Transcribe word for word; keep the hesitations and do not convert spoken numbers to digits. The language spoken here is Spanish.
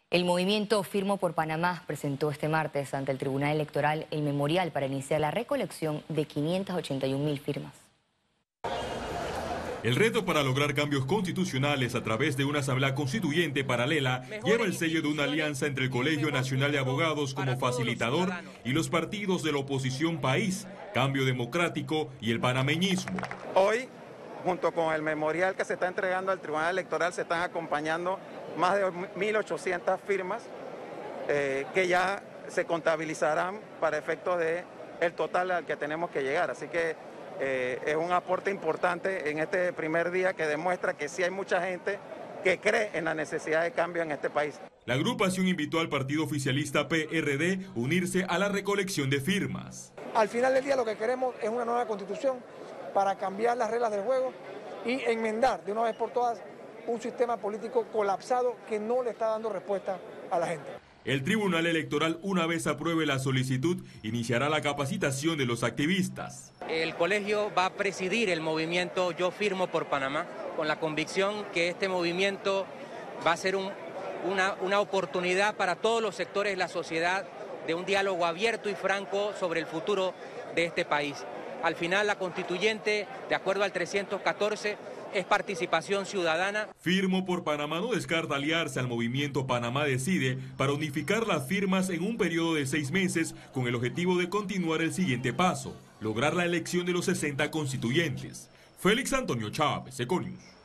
El movimiento Firmo por Panamá presentó este martes ante el Tribunal Electoral el memorial para iniciar la recolección de quinientas ochenta y una mil firmas. El reto para lograr cambios constitucionales a través de una asamblea constituyente paralela lleva el sello de una alianza entre el Colegio Nacional de Abogados como facilitador y los partidos de la oposición País, Cambio Democrático y el panameñismo. Hoy, junto con el memorial que se está entregando al Tribunal Electoral, se están acompañando más de mil ochocientas firmas eh, que ya se contabilizarán para efectos del total al que tenemos que llegar. Así que eh, es un aporte importante en este primer día que demuestra que sí hay mucha gente que cree en la necesidad de cambio en este país. La agrupación invitó al partido oficialista P R D a unirse a la recolección de firmas. Al final del día lo que queremos es una nueva constitución para cambiar las reglas del juego y enmendar de una vez por todas un sistema político colapsado que no le está dando respuesta a la gente. El Tribunal Electoral, una vez apruebe la solicitud, iniciará la capacitación de los activistas. El colegio va a presidir el movimiento Yo Firmo por Panamá, con la convicción que este movimiento va a ser un, una, una oportunidad para todos los sectores de la sociedad de un diálogo abierto y franco sobre el futuro de este país. Al final, la constituyente, de acuerdo al trescientos catorce, es participación ciudadana. Firmo por Panamá no descarta aliarse al movimiento Panamá Decide para unificar las firmas en un periodo de seis meses con el objetivo de continuar el siguiente paso, lograr la elección de los sesenta constituyentes. Félix Antonio Chávez, Econius.